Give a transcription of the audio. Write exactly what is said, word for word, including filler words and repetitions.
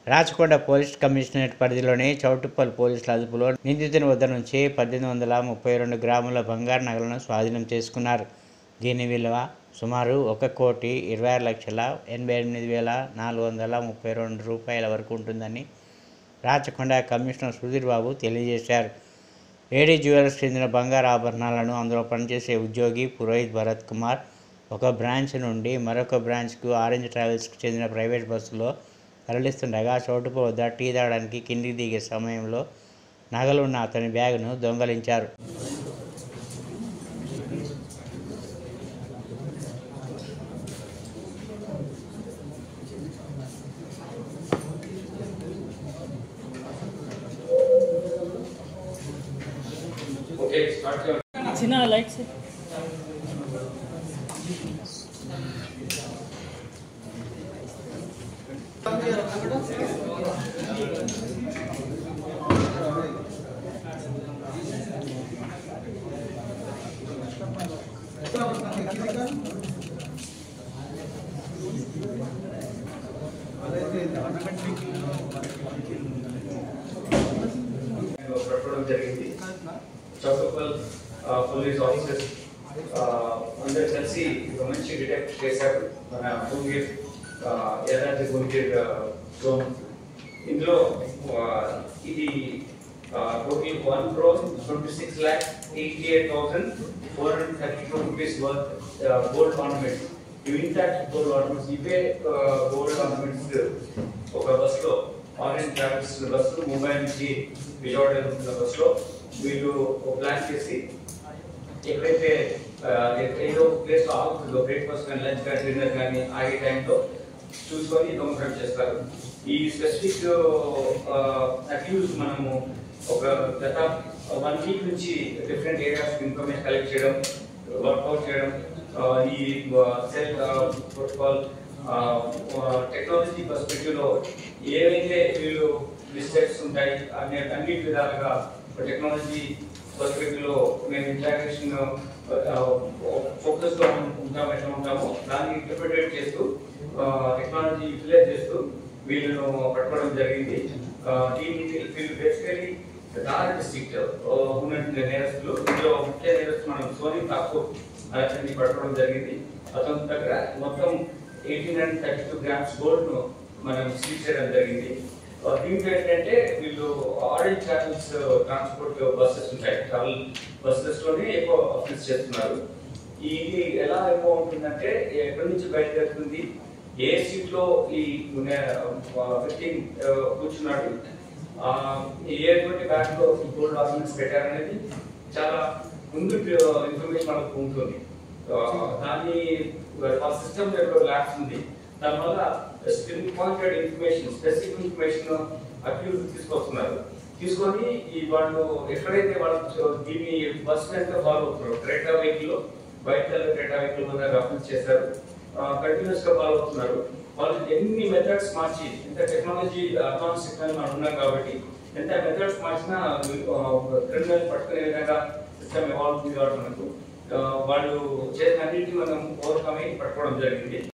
Rachakonda police commissionerate పరిధిలోని చౌటుప్పల్ పోలీసుల అదుపులో నిందితుని వద్ద నుంచి పద్దెనిమిది వందల ముప్పై రెండు గ్రాముల బంగారు నగలను స్వాధీనం చేసుకున్నారు. దీని విలువ సుమారు ఒక కోటి ఇరవై ఆరు లక్షల ఎనభై ఎనిమిది వేల నాలుగు వందల ముప్పై రెండు రూపాయల వరకు ఉంటుందని రాచకొండ కమిషనర్ సుధీర్ బాబు తెలియజేశారు. ఏడీ జ్యువెలర్స్ చెందిన బంగారు ఆభరణాలను అందులో పనిచేసే ఉద్యోగి పురోహిత్ భరత్ కుమార్ ఒక బ్రాంచ్ నుండి మరొక బ్రాంచ్కు ఆరెంజ్ ట్రావెల్స్కు చెందిన ప్రైవేట్ బస్సులో తరలిస్తుండగా చౌటుప్పల్ వద్ద టీ తాగడానికి కిందికి దిగే సమయంలో నగలున్న అతని బ్యాగును దొంగలించారు. చిన్న లైట్స్ పెట్టడం జరిగింది. చౌటుప్పల్ పోలీస్ ఆఫీసర్స్ అందరూ కలిసి ఒక మంచి డిటెక్ట్ చేశారు. మన భూమిర్ యాదాద్రి భూమిర్ జోన్ ఇందులో ఇది total one crore twenty six lakh eighty eight thousand four hundred thirty two rupees worth gold ornaments. Intact gold ornaments ఇవే గోల్డ్ ఆర్నమెంట్స్ ఒక బస్సులో ఆరెంజ్ ట్రావెల్స్ బస్సులో ముంబై నుంచి విజయవాడ వెళ్తున్న బస్సులో వీళ్ళు ప్లాన్ చేసి ఎక్కడైతే ఏదో ప్లేస్ ఆగుతుందో బ్రేక్ఫాస్ట్ కానీ లంచ్ కానీ డిన్నర్ కానీ ఆగే టైంలో చూసుకొని దొంగతనం చేస్తారు. ఈ స్పెసిఫిక్ అక్యూజ్ మనము ఒక గత వన్ వీక్ నుంచి డిఫరెంట్ ఏరియాస్ ఇన్ఫర్మేషన్ కలెక్ట్ చేయడం, వర్కౌట్ చేయడం, ఈ సెల్ ప్రోటోకాల్ టెక్నాలజీ పర్స్పెక్టివ్ లో ఏవైతే వీళ్ళు మిస్టేక్స్ ఉంటాయి అనే అన్ని విధాలుగా టెక్నాలజీ పర్స్పెక్టివ్ లో మేము ఇంటరాక్షన్ ఫోకస్ లో ఉంటాము ఎట్లా ఉంటామో దాన్ని ఇంటర్ప్రిటేట్ చేస్తూ టెక్నాలజీ యూటిలైజ్ చేస్తూ వీళ్ళను పట్టుకోవడం జరిగింది. దీన్ని వీళ్ళు బేసికలీ దార్ డిస్ట్రిక్ట్ ఉన్నటువంటి నేరస్తులు, ఇందులో ముఖ్య నేరస్తులు మనం సోనీ ఠాకూర్ అతన్ని పట్టుకోవడం జరిగింది. అతని దగ్గర మొత్తం eighteen hundred thirty two grams gold ను మనం సీజ్ చేయడం జరిగింది. దీంట్లో ఏంటంటే వీళ్ళు ఆరెంజ్ ట్రావెల్స్ ట్రాన్స్పోర్ట్ బస్సెస్ ఉంటాయి, ట్రావెల్ బస్సెస్ లోనే ఎక్కువ ఆఫీస్ చేస్తున్నారు. ఇది ఎలా ఎక్కువ ఉంటుందంటే ఎక్కడి నుంచి బయలుదేరుతుంది, ఏ సీట్ లో ఈ వ్యక్తి కూర్చున్నాడు, ఎటువంటి బ్యాగ్ లో గోల్డ్ డాక్యుమెంట్స్ పెట్టారనేది చాలా ముందు ఇన్ఫర్మేషన్ మనకు ఉంటుంది. దాన్ని సిస్టమ్ ల్యాబ్స్ ఉంది, దానివల్ల pointed information specific information accuse తీసుకొస్తున్నారు. తీసుకొని ఈ వాళ్ళు ఎక్కడైతే వాళ్ళు దీన్ని బస్ ఎంత ఫాలో అవుతున్నారు, క్రెటా వెహికల్ లో బయట క్రెటా వెహికల్ మీద రెఫరెన్స్ చేశారు, కంటిన్యూస్ గా ఫాలో అవుతున్నారు. వాళ్ళు ఎన్ని మెథడ్స్ మార్చి, ఎంత టెక్నాలజీ అడ్వాన్స్ టెక్నాలజీ మనం ఉన్నాం కాబట్టి ఎంత మెథడ్స్ మార్చినా క్రిమినల్ పట్టుకునే విధంగా సిస్టమ్ ఎవాల్వ్ అవుతుంది కాబట్టి మనకు వాళ్ళు చేసిన అన్నింటినీ మనం ఓవర్కమ్ అయి పట్టుకోవడం జరిగింది.